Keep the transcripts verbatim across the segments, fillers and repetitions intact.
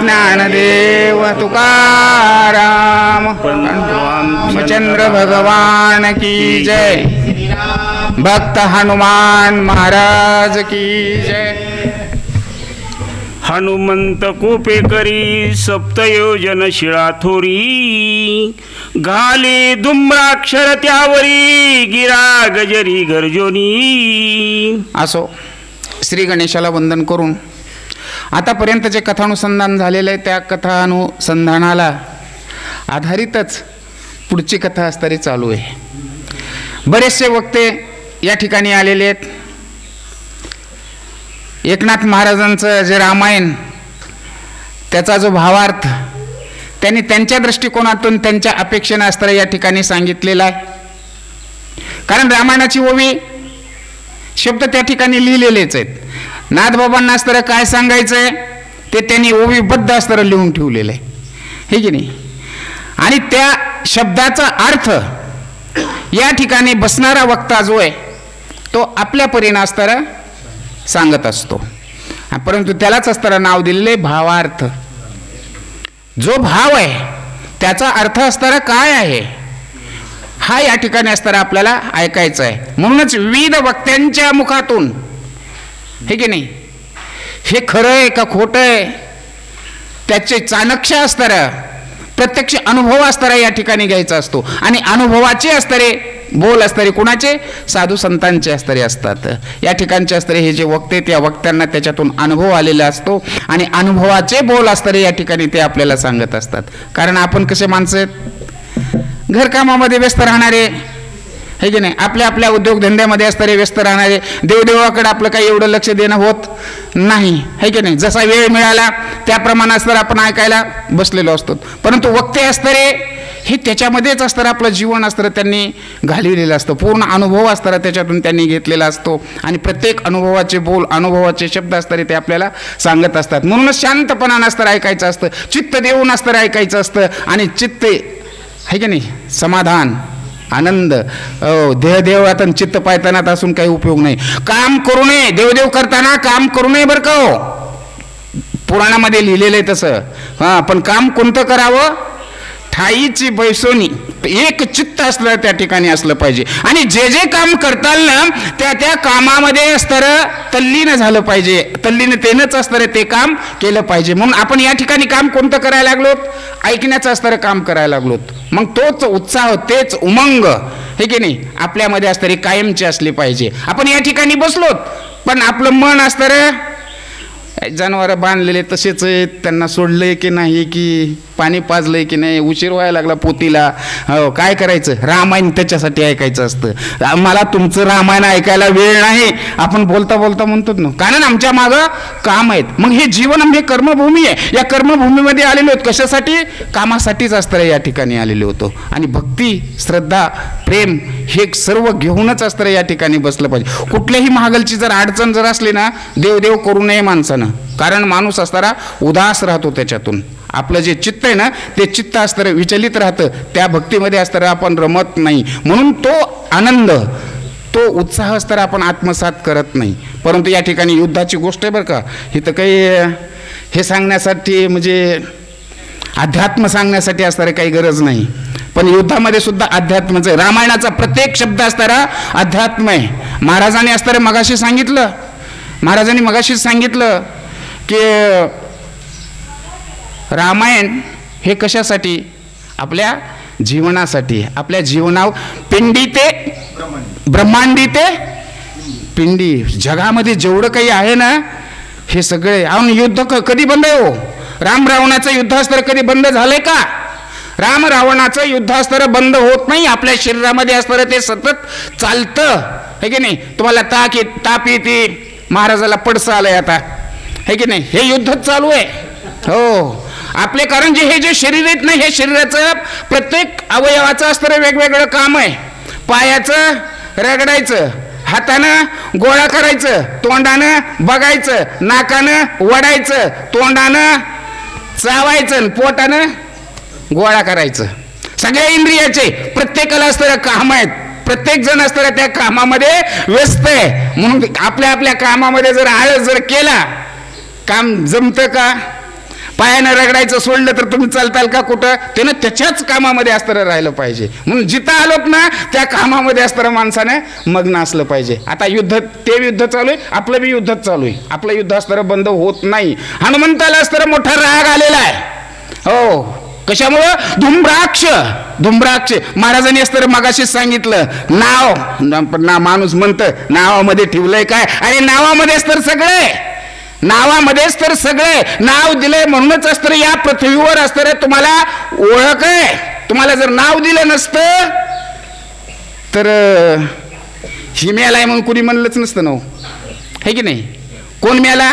ज्ञानदेव तुकाराम रामचंद्र भगवान की जय, भक्त हनुमान महाराज की जय। हनुमंत कोपेकरी सप्तयोजन शिळा थोरी, घाले धुम्राक्षर त्यावरी गिरा गजरी गर्जोनी। असो, श्री गणेशाला वंदन करून आतापर्यंत जे कथानुसंधान झालेलं आहे त्या कथानुसंधानाला आधारितच पुढची कथा असणारी चालू आहे। बरेचसे वक्ते या ठिकाणी आलेले आहेत। एकनाथ महाराजांचं जे रामायण त्याचा जो भावार्थ त्यांनी त्यांच्या दृष्टिकोनातून त्यांच्या अपेक्षेने असताना या ठिकाणी सांगितलेला आहे। कारण रामायणाची ओवी शब्द त्या ठिकाणी लिहिलेलेच आहेत। नाथबाबांना असताना काय सांगायचंय ते त्यांनी ओवीबद्ध असताना लिहून ठेवलेलं आहे, हे की नाही। आणि त्या शब्दाचा अर्थ या ठिकाणी बसणारा वक्ता जो आहे तो आपल्या परीने असताना सांगत असतो, परंतु त्यालाच असताना नाव दिलेले भावार्थ। जो भाव आहे त्याचा अर्थ असताना काय आहे हा या ठिकाणी असताना आपल्याला ऐकायचा आहे। म्हणूनच विविध वक्त्यांच्या मुखातून, हे की नाही, हे खरं आहे का खोटं आहे त्याचे चाणक्य असताना प्रत्यक्ष अनुभव असताना या ठिकाणी घ्यायचा असतो। आणि अनुभवाचे असणारे बोल असणारे कुणाचे, साधू संतांचे असणारे असतात। या ठिकाणचे असणारे हे जे वक्ते त्या वक्त्यांना त्याच्यातून अनुभव आलेला असतो आणि अनुभवाचे बोल असणारे या ठिकाणी ते आपल्याला सांगत असतात। कारण आपण कसे माणसं आहेत, घरकामामध्ये व्यस्त राहणारे, हे की नाही, आपल्या आपल्या उद्योगधंद्यामध्ये असणारे व्यस्त राहणारे, देवदेवाकडे आपलं काही एवढं लक्ष देणं होत नाही, हे की नाही। जसा वेळ मिळाला त्याप्रमाणे असताना आपण ऐकायला बसलेलो असतो। परंतु वक्ते असणारे हे त्याच्यामध्येच असताना आपलं जीवन असताना त्यांनी घालविलेलं असतं, पूर्ण अनुभव असताना त्याच्यातून त्यांनी घेतलेला असतो आणि प्रत्येक अनुभवाचे बोल, अनुभवाचे शब्द असताना ते आपल्याला सांगत असतात। म्हणूनच शांतपणानं असताना ऐकायचं असतं, चित्त देऊन असताना ऐकायचं असतं आणि चित्त, आहे की नाही, समाधान, आनंद, देहदेवातून चित्त पायतानात असून काही उपयोग नाही। काम करू नये, देवदेव करताना काम करू नये बरं का हो, पुराणामध्ये लिहिलेलं आहे तसं। हां, पण काम कोणतं करावं, ठाईची बैसोनी, एक चित्त असलं त्या ठिकाणी असलं पाहिजे। आणि जे जे काम करताल ना त्या त्या कामामध्ये असतं तल्लीन झालं पाहिजे, तल्लीनतेनंच असतं ते काम केलं पाहिजे। म्हणून आपण या ठिकाणी काम कोणतं करायला लागलोत, ऐकण्याचं असतं काम करायला लागलोत। मग तोच उत्साह, तेच उमंग, हे की नाही, आपल्यामध्ये असतं कायमचे असले पाहिजे। आपण या ठिकाणी बसलोत पण आपलं मन असतं जनावर बांधलेले तसेच आहेत, त्यांना सोडलंय की नाही, की पाणी पाजलंय की नाही, उशीर व्हायला लागला पोतीला, हो काय करायचं, रामायण त्याच्यासाठी ऐकायचं असतं। मला तुमचं रामायण ऐकायला वेळ नाही, आपण बोलता बोलता म्हणतो ना, कारण आमच्या मागं काम आहेत। मग हे जीवन हे कर्मभूमी आहे, या कर्मभूमीमध्ये आलेलो होत कशासाठी, कामासाठीच असतं या ठिकाणी आलेलो होतो। आणि भक्ती, श्रद्धा, प्रेम हे सर्व घेऊनच असतं या ठिकाणी बसलं पाहिजे। कुठल्याही महागलची जर अडचण जर असली ना, देवदेव करू नये माणसानं, कारण माणूस असताना उदास राहतो त्याच्यातून। आपलं जे चित्त आहे ना ते चित्त असतं विचलित राहतं, त्या भक्तीमध्ये असताना आपण रमत नाही। म्हणून तो आनंद, तो उत्साह असताना आपण आत्मसात करत नाही। परंतु या ठिकाणी युद्धाची गोष्ट आहे बरं का, इथं काही हे सांगण्यासाठी म्हणजे अध्यात्म सांगण्यासाठी असणारे काही गरज नाही, पण युद्धामध्ये सुद्धा अध्यात्मच आहे। रामायणाचा प्रत्येक शब्द असताना अध्यात्म आहे। महाराजांनी असताना मगाशी सांगितलं, महाराजांनी मगाशीच सांगितलं की रामायण हे कशासाठी, आपल्या जीवनासाठी, आपल्या जीवनावर पिंडी ते ब्रह्मांडी ते पिंडी, जगामध्ये जेवढं काही आहे ना हे सगळे। आणि युद्ध कधी बंद आहे हो, राम रावणाचं युद्ध असतं कधी बंद झालंय का, राम रावणाचं युद्ध असतं बंद होत नाही, आपल्या शरीरामध्ये असतं ते सतत चालतं, हे की नाही। तुम्हाला ताक ताप येते, महाराजाला पडसं आलंय आता, हे की नाही, हे युद्ध चालू आहे हो आपले। कारण जे हे जे शरीर आहेत ना, हे शरीराचं प्रत्येक अवयवाचं असतं वेगवेगळं काम आहे। पायाचं रगडायचं, हातानं गोळा करायचं, तोंडानं बघायचं, नाकानं वडायचं, तोंडानं चावायचं, पोटानं गोळा करायचं, सगळ्या इंद्रियाचे प्रत्येकाला असतं काम आहेत। प्रत्येक जण असताना त्या कामामध्ये व्यस्त आहे। म्हणून आपल्या आपल्या कामामध्ये जर आळस जर केला, काम जमतं का, पायानं रगडायचं सोडलं तर तुम्ही चालताल का कुठं? त्यानं त्याच्याच कामामध्ये असताना राहिलं पाहिजे. म्हणून जिथं आलोत ना त्या कामामध्ये असताना माणसानं मग्न असलं पाहिजे. आता युद्ध, ते युद्ध चालू आहे, आपलं बी युद्ध चालू आहे. आपलं युद्ध असताना बंद होत नाही. हनुमंताला असताना मोठा राग आलेला आहे. हो, कशामुळं? धुम्राक्ष. धुम्राक्ष महाराजांनी असताना मगाशीच सांगितलं, नाव ना माणूस म्हणतं नावामध्ये ठेवलंय काय? अरे नावामध्ये असतं सगळे, नावामध्येच तर सगळे. नाव दिलंय म्हणूनच असतं या पृथ्वीवर असतं तुम्हाला ओळख आहे. तुम्हाला जर नाव दिलं नसतं तर ही मेलाय म्हणून कुणी म्हणलंच नसतं. नाव आहे की नाही? कोण मेला?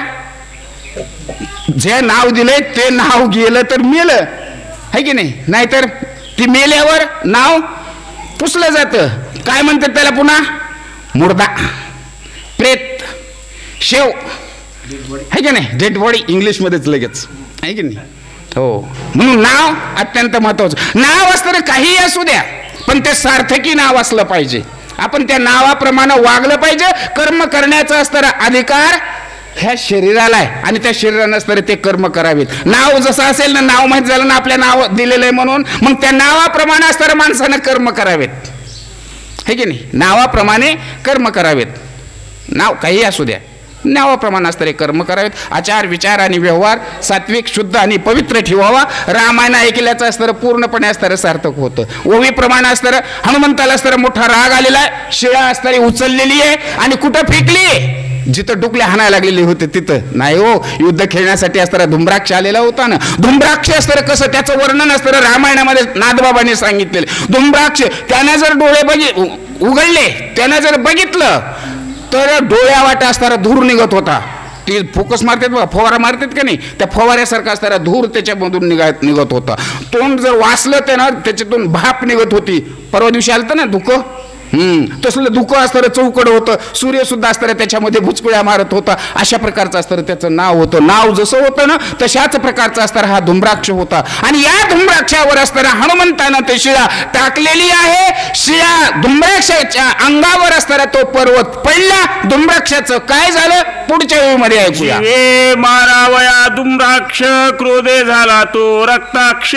जे नाव दिलंय ते नाव गेलं तर मेलं, आहे की नाही? नाहीतर ती मेल्यावर नाव पुसलं जातं. काय म्हणतात त्याला पुन्हा? मुर्दा, प्रेत, शेव, आहे की नाही? डेड बॉडी इंग्लिशमध्येच लगेच, आहे की नाही? हो, म्हणून नाव अत्यंत महत्वाचं. नाव असतं काहीही असू द्या, पण ते सार्थकी नाव असलं पाहिजे. आपण त्या नावाप्रमाणे वागलं पाहिजे. कर्म करण्याचा असणारा अधिकार ह्या शरीराला आहे आणि त्या शरीरानं असणारे ते कर्म करावेत. नाव जसं असेल ना, नाव माहीत झालं ना आपल्या नाव दिलेलं आहे म्हणून, मग त्या नावाप्रमाणे असणाऱ्या माणसानं कर्म करावेत, है की नाही? नावाप्रमाणे कर्म करावेत. नाव काही असू द्या, नावाप्रमाणे असणारे कर्म करावेत. आचार विचार आणि व्यवहार सात्विक, शुद्ध आणि पवित्र ठेवावा. रामायण ऐकल्याचं असणारं पूर्णपणे असणारं सार्थक होतं. ओवीप्रमाणे असणारं हनुमंताला असणारा मोठा राग आलेला आहे. शिळा असणारी उचललेली आहे आणि कुठं फेकली? जिथं डुकले हाणायला लागलेले होते तिथं नाही. हो, युद्ध खेळण्यासाठी असणारा धुम्राक्ष आलेला होता ना. धुम्राक्ष असतं कसं, त्याचं वर्णन असतं रामायणामध्ये नाथबाबांनी सांगितलेलं. धुम्राक्ष त्याने जर डोळे बघि उघडले, त्याने जर बघितलं तर डोळ्यावाटे असणारा धूर निघत होता. ती फोकस मारतात बघा, फवारा मारतात का नाही, त्या फवाऱ्यासारखा असणारा धूर त्याच्यामधून निघत निघत होता. तोंड जर वाचलं ते ना त्याच्यातून भाप निघत होती. परवा दिवशी आलं ना धुकं, हम्म तसलं धुकं असतं, चौकड होतं. सूर्य सुद्धा असतं त्याच्यामध्ये भुचकुळ्या मारत होता. अशा प्रकारचं असतं त्याचं नाव होतं. नाव जसं होतं ना तशाच प्रकारचा असणारा हा धुम्राक्ष होता. आणि या धुम्राक्षावर असताना हनुमंतानं ते शिळा टाकलेली आहे. शिळा धुम्राक्षाच्या अंगावर असताना तो पर्वत पडला. धुम्राक्षाचं काय झालं पुढच्या वेळीमध्ये ऐकूया. हे मारावया धुम्राक्ष, क्रोधे झाला तो रक्ताक्ष,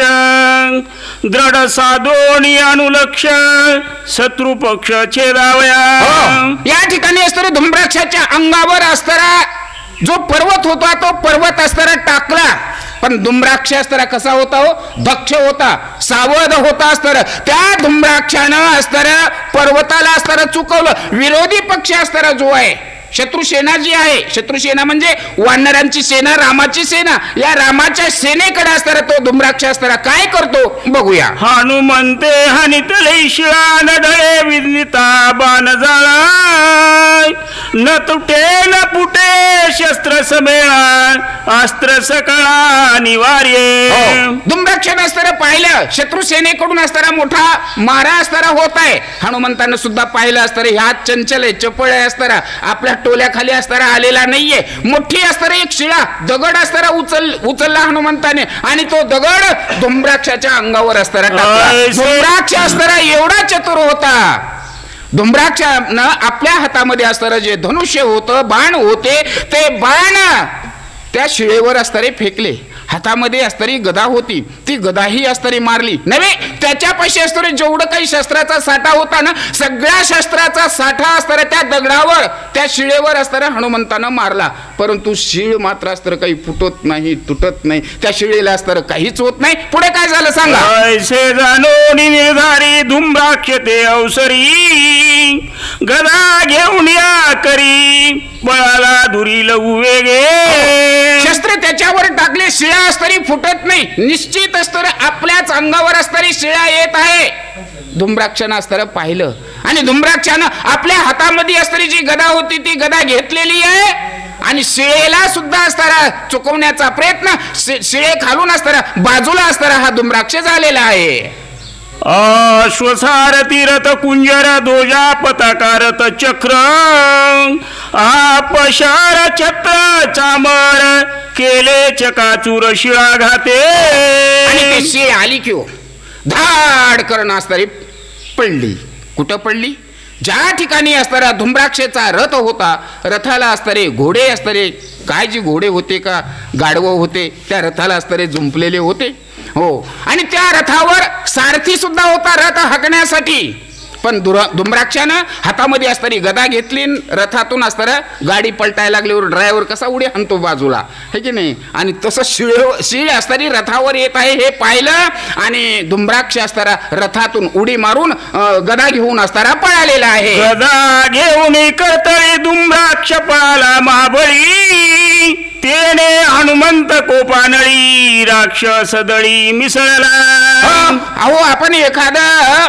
दृढ साधोणी अनुलक्ष, शत्रू पक्ष छेदावया. या ठिकाणी असताना धुम्राक्षाच्या अंगावर असताना जो पर्वत होता तो पर्वत असताना टाकला. पण धुम्राक्ष असताना कसा होता? हो, दक्ष होता, सावध होता असताना. त्या धुम्राक्षानं असताना पर्वताला असताना चुकवलं. विरोधी पक्ष असताना जो आहे, शत्रुसेना जी आहे, शत्रुसेना म्हणजे वानरांची सेना, रामाची सेना, या रामाच्या सेनेकडे असताना तो धुम्राक्ष असताना काय करतो बघूया. हनुमंते हनितले शिळा, न ढळे विदिता बाण जाळा, न तुटे न पुटे शस्त्र समेळा, अस्त्र सकळा अनिवार्य. धुम्राक्षानं असताना पाहिलं शत्रुसेनेकडून असताना मोठा मारा असताना होत आहे. हनुमंतानं सुद्धा पाहिलं असताना ह्या चंचल आहे, चपळ आहे असताना, आपल्या टोल्याखाली असताना आलेला नाहीये. मोठी असताना एक शिळा दगड असताना उचल उचलला हनुमंताने आणि तो दगड धुम्राक्षाच्या अंगावर असताना टाकला. धुम्राक्ष असताना एवढा चतुर होता. धुम्राक्षानं आपल्या हातामध्ये असताना जे धनुष्य होतं, बाण होते, ते बाण त्या शिळेवर असताना फेकले. हातामध्ये असताना गदा होती, ती गदाही असताना मारली. नव्हे, त्याच्यापाशी असताना जेवढं काही शस्त्राचा साठा होता ना, सगळ्या शस्त्राचा साठा असताना त्या दगडावर, त्या शिळेवर असताना हनुमंतानं मारला. परंतु शिळ मात्र असताना काही फुटत नाही, तुटत नाही. त्या शिळेला असताना काहीच होत नाही. पुढे काय झालं सांगा. ऐसे जाणो निर्धारी धुम्राक्ष ते अवसरी, गदा घेऊन या करी, बळाला धुरी लवू वेगे. शस्त्र त्याच्यावर टाकले, शिळा असतरी फुटत नाही. निश्चित असताना आपल्याच अंगावर असणारी शिळा येत आहे. धुम्राक्षानं असताना पाहिलं आणि धुम्राक्षानं आपल्या हातामध्ये असणारी जी गदा होती ती गदा घेतलेली आहे आणि शिळेला सुद्धा असताना चुकवण्याचा प्रयत्न, शिळे खालून असताना बाजूला असताना हा धुम्राक्ष झालेला आहे. अश्वसार तीरथ कुंजर ध्वजा पताकारत चक्र, आपशार छत्र चामर, केले चकाचूर शिळा घाते. आणि ती शिळ आली किंवा धाड करणं असणारी पडली. कुठं पडली? ज्या ठिकाणी असणारा धुम्राक्षाचा रथ होता, रथाला असणारे घोडे असणारे काय जी घोडे होते का गाढवं होते त्या रथाला असणारे जुंपलेले होते. हो, आणि त्या रथावर सारथी सुद्धा होता रथ हाकण्यासाठी. पण दुर दुम्राक्षानं हातामध्ये असणारी गदा घेतली, रथातून असणारा गाडी पलटायला लागल्यावर ड्रायव्हर कसा उडी आणतो बाजूला, हे की नाही. आणि तसं शिळ शिळ असणारी रथावर येत आहे हे पाहिलं आणि दुम्राक्ष असणारा रथातून उडी मारून गदा घेऊन असणारा पळालेला आहे. गदा घेऊन करतळे दुम्राक्ष पळाला महाबळी, तेने हनुमंत कोपानळी राक्षस दळी मिसळला. अहो, आपण एखादं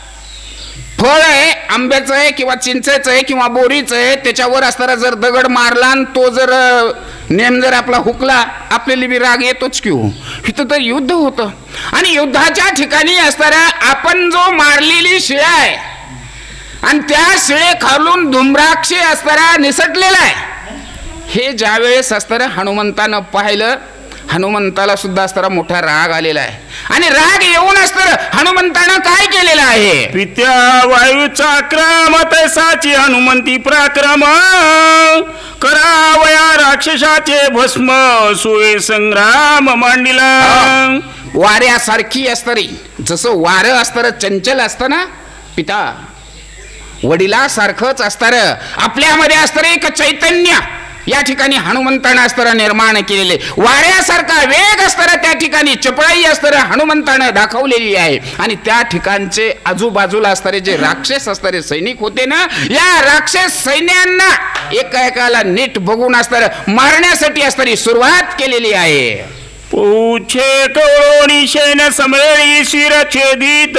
फळ आहे, आंब्याचं आहे किंवा चिंचेचं आहे किंवा बोरीचं आहे, त्याच्यावर असताना जर दगड मारला आणि तो जर नेम जर आपला हुकला, आपल्याला बी राग येतोच की हो. इथं तर युद्ध होतं आणि युद्धाच्या ठिकाणी असताना आपण जो मारलेली शिळा आहे आणि त्या शिळे खालून धुम्राक्षी असताना निसटलेला आहे, हे ज्या वेळेस असताना हनुमंतानं पाहिलं, हनुमंताला सुद्धा असताना मोठा राग आलेला आहे. आणि राग येऊन असताना हनुमंतानं काय केलेलं आहे? पित्या वायूचा क्राम तैसाची हनुमंती पराक्रम, करावया राक्षसाचे भस्म सुये संग्राम मांडिला. वाऱ्यासारखी असतरी, जसं वारं असतं चंचल असतं ना पिता, वडिलासारखंच असतं आपल्यामध्ये असतं एक चैतन्य या ठिकाणी हनुमंतानं असताना निर्माण केलेले. वाऱ्यासारखा वेग असताना त्या ठिकाणी चपळाई असताना हनुमंतानं दाखवलेली आहे. आणि त्या ठिकाणचे आजूबाजूला असणारे जे राक्षस असणारे सैनिक होते ना, या राक्षस सैन्यांना एका एकाला नीट बघून असताना मारण्यासाठी असणारी सुरुवात केलेली आहे. पूछे कवळोनी शैन समळी शिरछेदित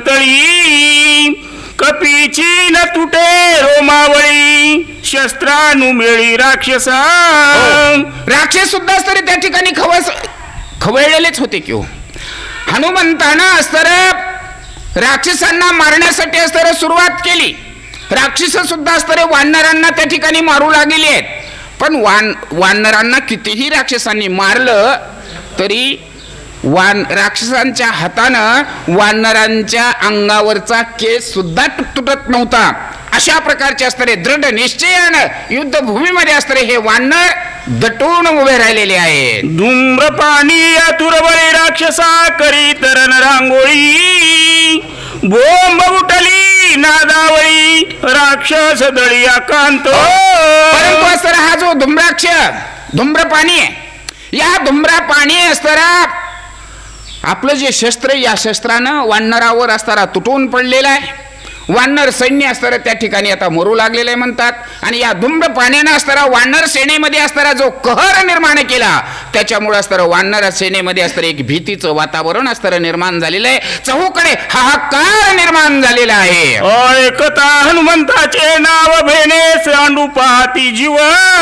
करतळी, कपीची न तुटे रोमावळी शस्त्रानु मिळी राक्षसा. राक्षस सुद्धा असणारे त्या ठिकाणी खवस खवळलेलेच होते की हो. हनुमंतानं असणारं राक्षसांना मारण्यासाठी असणारं सुरुवात केली. राक्षस सुद्धा असणारे वानरांना त्या ठिकाणी मारू लागलेले आहेत. पण वान वानरांना कितीही राक्षसांनी मारलं तरी वान राक्षसांच्या हातानं वानरांच्या अंगावरचा केस सुद्धा तुटत नव्हता. अशा प्रकारचे असणारे दृढ निश्चयानं युद्धभूमीमध्ये असणारे हे वानर दटून उभे राहिलेले आहेत. धूम्रपाणी तुरबळे राक्षसा करी तरण रांगोळी, बोंब उठली नादावळी राक्षस दळी आकांत. परंतु असणारा हा जो धूम्राक्ष धूम्रपाणी आहे, या धूम्रपाणी असणारा आपलं जे शस्त्र, या शस्त्रानं वानरावर असताना तुटून पडलेलं आहे. वानर सैन्य असताना त्या ठिकाणी आता मरू लागलेलं आहे म्हणतात. आणि या धुम्र पाण्यानं असताना वानर सेनेमध्ये असताना जो कहर निर्माण केला, त्याच्यामुळे असताना वानर सेनेमध्ये असताना एक भीतीचं वातावरण असताना निर्माण झालेलं आहे. चहूकडे हाहाकार निर्माण झालेला आहे. ऐकता हनुमंताचे नाव भेने सांडू पाहती जीव,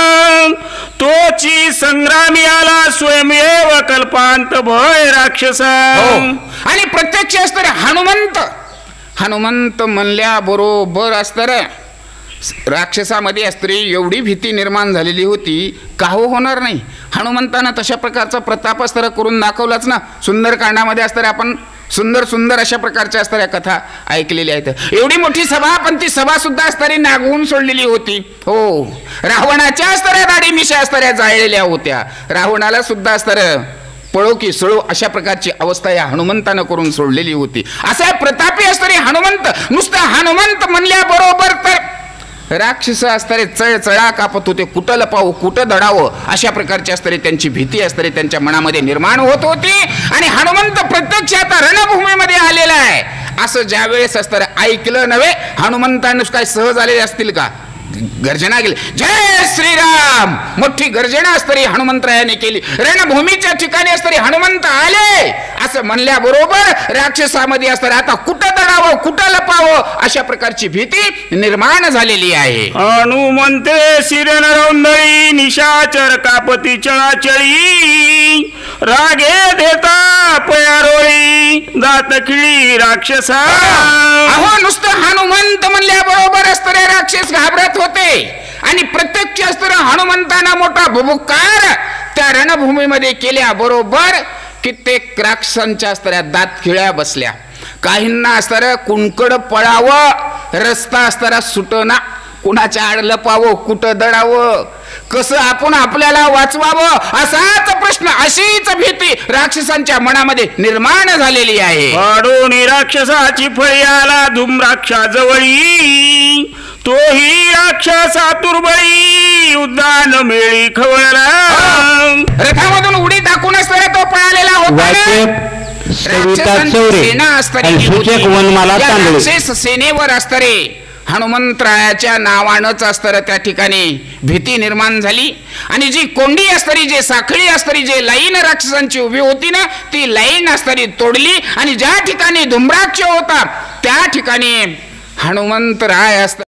तोची संग्रामी आला स्वयंमेव कल्पांत भय राक्षसा. आणि प्रत्यक्ष असताना हनुमंत हनुमंत म्हणल्या बरोबर असताना राक्षसामध्ये असतरी एवढी भीती निर्माण झालेली होती का हो होणार नाही. हनुमंतानं तशा प्रकारचा प्रताप अस्तर करून दाखवलाच ना. सुंदरकांडामध्ये असताना आपण सुंदर सुंदर अशा प्रकारच्या असणाऱ्या कथा ऐकलेल्या आहेत. एवढी मोठी सभा, पण ती सभा सुद्धा असणारी नागवून सोडलेली होती. हो, रावणाच्या असणाऱ्या दाढी मिशा असणाऱ्या जाळलेल्या होत्या. रावणाला सुद्धा असणारं पळो की सळो अशा प्रकारची अवस्था या हनुमंतानं करून सोडलेली होती. असा प्रतापी असणारे हनुमंत, नुसतं हनुमंत म्हणल्या बरोबर तर राक्षस असणारे चळ चळा कापत होते. कुठं लपावं कुठं दडावं अशा प्रकारची असणारी त्यांची भीती असणारी त्यांच्या मनामध्ये निर्माण होत होती. आणि हनुमंत प्रत्यक्ष आता रणभूमीमध्ये आलेला आहे असं ज्या वेळेस असणारं ऐकलं नव्हे, हनुमंतानं काय सहज आलेले असतील का, गर्जना केली, जय श्रीराम मोठी गर्जना असतरी हनुमंतरायाने केली. रणभूमीच्या ठिकाणी असतरी हनुमंत आले असं म्हणल्याबरोबर राक्षसामध्ये असताना आता कुठं दडावं कुठं लपावं अशा प्रकारची भीती निर्माण झालेली आहे. हनुमंते शिरण रौंदळी निशाचर कापती चळाचळी, रागे देता पयारोळी दात खिळी राक्षसा. अहो नुसतं हनुमंत म्हणल्याबरोबर असणारे राक्षस घाबरत होते. आणि प्रत्यक्ष असताना हनुमंताना मोठा भुभुकार त्या रणभूमीमध्ये केल्या बरोबर कित्येक राक्षसांच्या असणाऱ्या दात खिळ्या बसल्या. काहींना असणारं कुणकड पळावं रस्ता असताना सुटना, कुणाच्या आड लपावं कुठं दडावं कसं आपण आपल्याला वाचवावं असाच प्रश्न, अशीच भीती राक्षसांच्या मनामध्ये निर्माण झालेली आहे. पाडून राक्षसाची फळी आला धूम्राक्षा जवळी, तोही राक्षसा तुर्बळी उद्यान मेळी खवळला. रथामधून उडी टाकूनच तर तो पळालेला होता. सेना राक्षस सेनेवर असतरे हनुमंतरायाच्या नावानंच असतर त्या ठिकाणी भीती निर्माण झाली. आणि जी कोंडी असतरी, जे साखळी असतरी, जे लाईन राक्षसांची उभी होती ना, ती लाईन असतरी तोडली. आणि ज्या ठिकाणी धूम्राक्ष होता त्या ठिकाणी हनुमंतराय असत